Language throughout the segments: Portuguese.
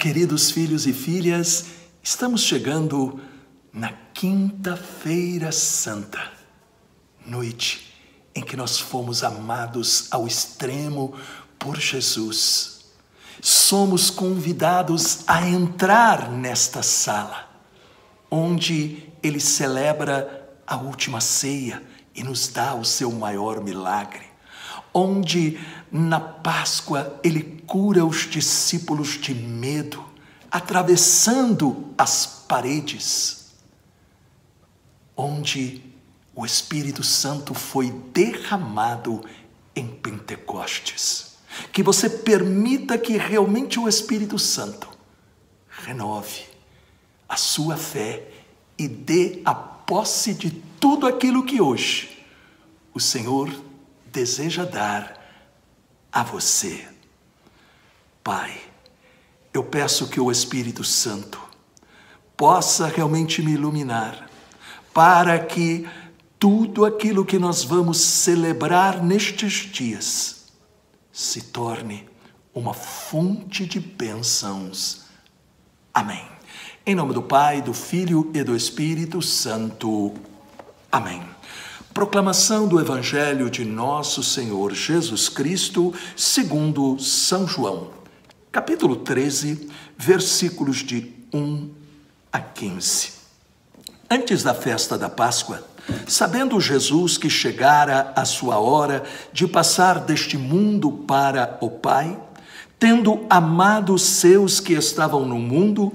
Queridos filhos e filhas, estamos chegando na Quinta-feira Santa, noite em que nós fomos amados ao extremo por Jesus. Somos convidados a entrar nesta sala, onde Ele celebra a última ceia e nos dá o seu maior milagre, onde na Páscoa Ele cura os discípulos de medo, atravessando as paredes, onde o Espírito Santo foi derramado em Pentecostes. Que você permita que realmente o Espírito Santo renove a sua fé e dê a posse de tudo aquilo que hoje o Senhor deseja dar a você. Pai, eu peço que o Espírito Santo possa realmente me iluminar, para que tudo aquilo que nós vamos celebrar nestes dias se torne uma fonte de bênçãos. Amém. Em nome do Pai, do Filho e do Espírito Santo. Amém. Proclamação do Evangelho de Nosso Senhor Jesus Cristo, segundo São João, capítulo 13, versículos de 1 a 15. Antes da festa da Páscoa, sabendo Jesus que chegara a sua hora de passar deste mundo para o Pai, tendo amado os seus que estavam no mundo,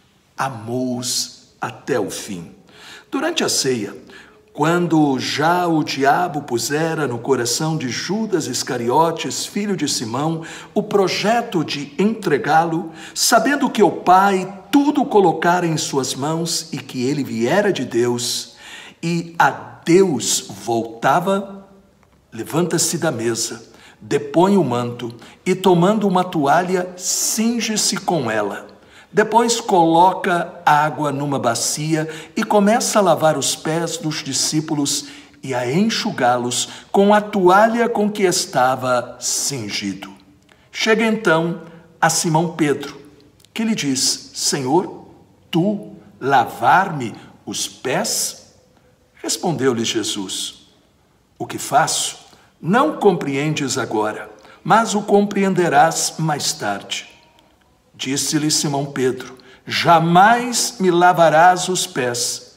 amou-os até o fim. Durante a ceia, quando já o diabo pusera no coração de Judas Iscariotes, filho de Simão, o projeto de entregá-lo, sabendo que o Pai tudo colocara em suas mãos e que ele viera de Deus e a Deus voltava, levanta-se da mesa, depõe o manto e, tomando uma toalha, cinge-se com ela. Depois coloca água numa bacia e começa a lavar os pés dos discípulos e a enxugá-los com a toalha com que estava cingido. Chega então a Simão Pedro, que lhe diz: Senhor, tu lavar-me os pés? Respondeu-lhe Jesus: o que faço não compreendes agora, mas o compreenderás mais tarde. Disse-lhe Simão Pedro: jamais me lavarás os pés.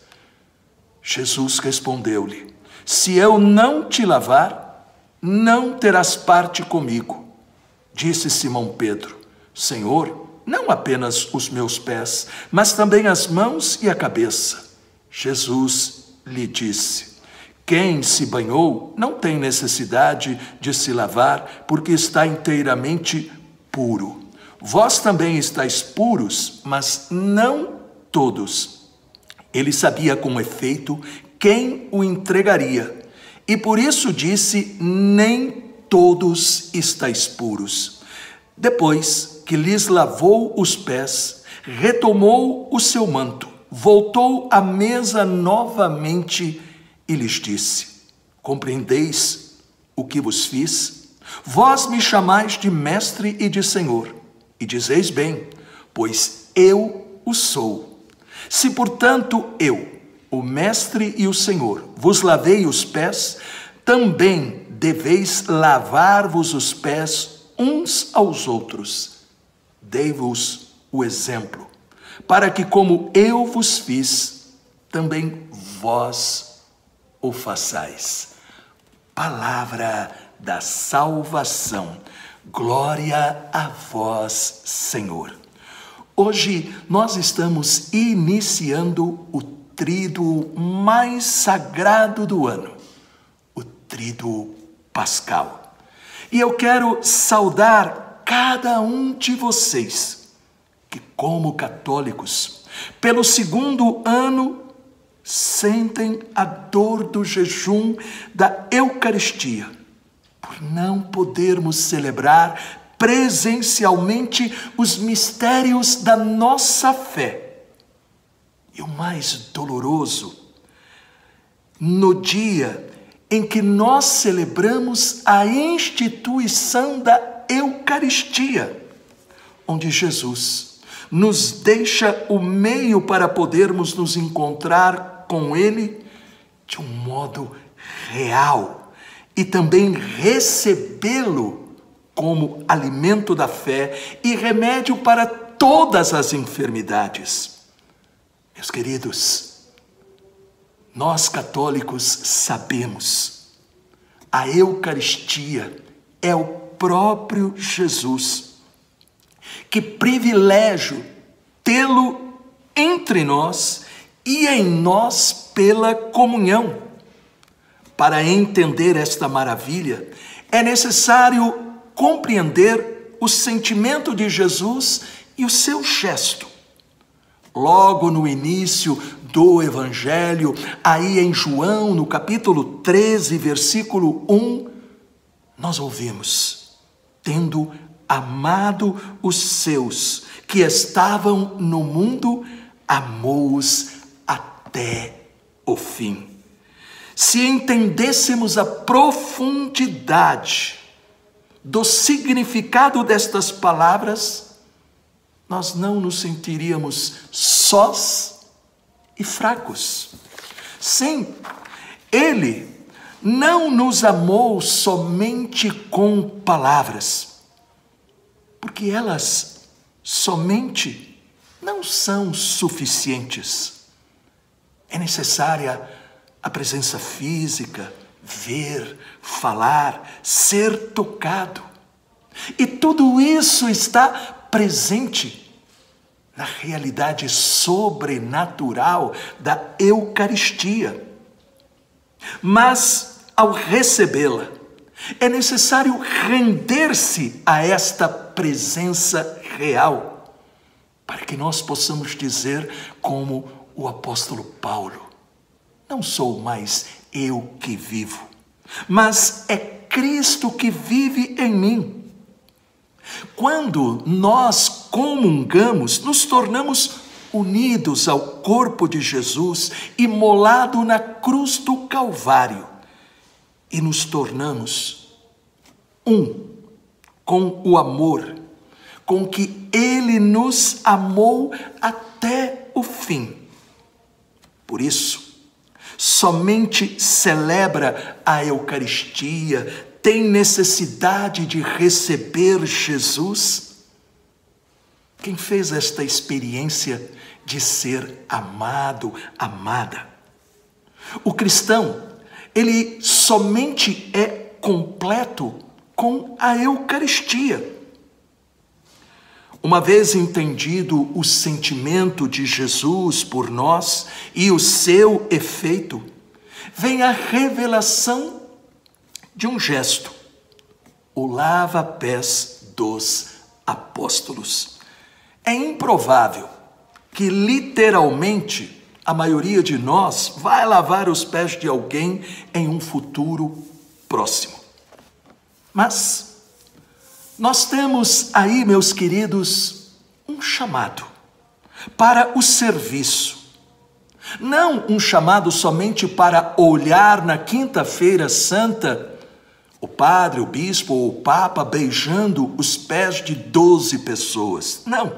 Jesus respondeu-lhe: se eu não te lavar, não terás parte comigo. Disse Simão Pedro: Senhor, não apenas os meus pés, mas também as mãos e a cabeça. Jesus lhe disse: quem se banhou não tem necessidade de se lavar, porque está inteiramente puro. Vós também estáis puros, mas não todos. Ele sabia com efeito quem o entregaria, e por isso disse: nem todos estáis puros. Depois que lhes lavou os pés, retomou o seu manto, voltou à mesa novamente e lhes disse: compreendeis o que vos fiz? Vós me chamais de mestre e de senhor, e dizeis bem, pois eu o sou. Se, portanto, eu, o mestre e o senhor, vos lavei os pés, também deveis lavar-vos os pés uns aos outros. Dei-vos o exemplo, para que, como eu vos fiz, também vós o façais. Palavra da salvação. Glória a vós, Senhor. Hoje nós estamos iniciando o tríduo mais sagrado do ano, o tríduo pascal. E eu quero saudar cada um de vocês que, como católicos, pelo segundo ano, sentem a dor do jejum da Eucaristia, por não podermos celebrar presencialmente os mistérios da nossa fé. E o mais doloroso, no dia em que nós celebramos a instituição da Eucaristia, onde Jesus nos deixa o meio para podermos nos encontrar com Ele de um modo real e também recebê-lo como alimento da fé e remédio para todas as enfermidades. Meus queridos, nós católicos sabemos, a Eucaristia é o próprio Jesus. Que privilégio tê-lo entre nós e em nós pela comunhão. Para entender esta maravilha, é necessário compreender o sentimento de Jesus e o seu gesto. Logo no início do Evangelho, aí em João, no capítulo 13, versículo 1, nós ouvimos: tendo amado os seus que estavam no mundo, amou-os até o fim. Se entendêssemos a profundidade do significado destas palavras, nós não nos sentiríamos sós e fracos. Sim, Ele não nos amou somente com palavras, porque elas somente não são suficientes. É necessária a presença física, ver, falar, ser tocado. E tudo isso está presente na realidade sobrenatural da Eucaristia. Mas, ao recebê-la, é necessário render-se a esta presença real, para que nós possamos dizer, como o apóstolo Paulo: não sou mais eu que vivo, mas é Cristo que vive em mim. Quando nós comungamos, nos tornamos unidos ao corpo de Jesus, imolado na cruz do Calvário, e nos tornamos um com o amor com que Ele nos amou até o fim. Por isso, somente celebra a Eucaristia, tem necessidade de receber Jesus quem fez esta experiência de ser amado, amada. O cristão, ele somente é completo com a Eucaristia. Uma vez entendido o sentimento de Jesus por nós e o seu efeito, vem a revelação de um gesto: o lava-pés dos apóstolos. É improvável que literalmente a maioria de nós vai lavar os pés de alguém em um futuro próximo. Mas nós temos aí, meus queridos, um chamado para o serviço. Não um chamado somente para olhar na quinta-feira santa o padre, o bispo ou o papa beijando os pés de 12 pessoas. Não.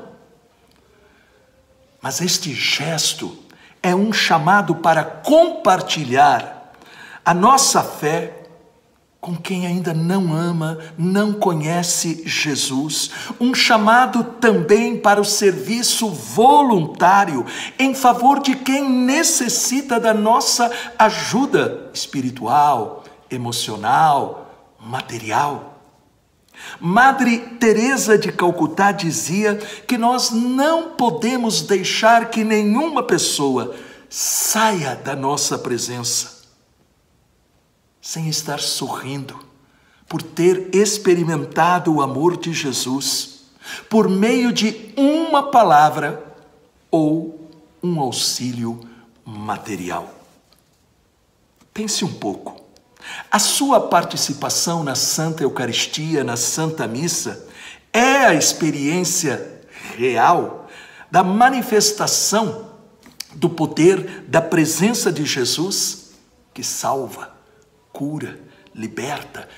Mas este gesto é um chamado para compartilhar a nossa fé com quem ainda não ama, não conhece Jesus. Um chamado também para o serviço voluntário em favor de quem necessita da nossa ajuda espiritual, emocional, material. Madre Teresa de Calcutá dizia que nós não podemos deixar que nenhuma pessoa saia da nossa presença sem estar sorrindo por ter experimentado o amor de Jesus por meio de uma palavra ou um auxílio material. Pense um pouco. A sua participação na Santa Eucaristia, na Santa Missa, é a experiência real da manifestação do poder da presença de Jesus que salva, cura, liberta,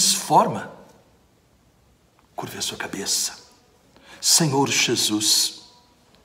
transforma. Curve a sua cabeça. Senhor Jesus,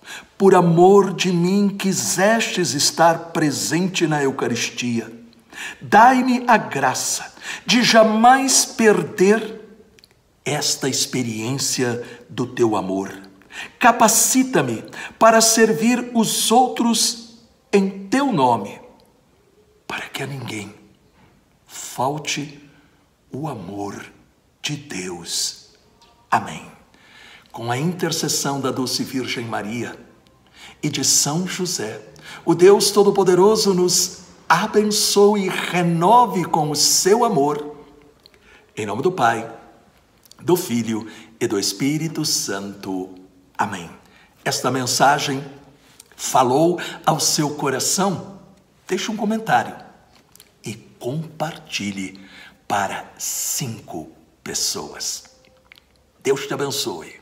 por amor de mim quisestes estar presente na Eucaristia. Dai-me a graça de jamais perder esta experiência do teu amor. Capacita-me para servir os outros em teu nome, para que a ninguém falte o amor de Deus. Amém. Com a intercessão da doce Virgem Maria e de São José, o Deus Todo-Poderoso nos abençoe e renove com o seu amor. Em nome do Pai, do Filho e do Espírito Santo. Amém. Esta mensagem falou ao seu coração? Deixe um comentário e compartilhe para 5 pessoas. Deus te abençoe.